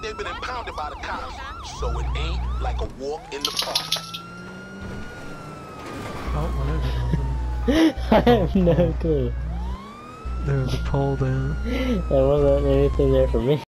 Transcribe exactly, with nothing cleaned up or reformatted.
they've been impounded by the cops, so it ain't like a walk in the park. Oh, whatever. I have no clue. There was a pole down. There wasn't anything there for me.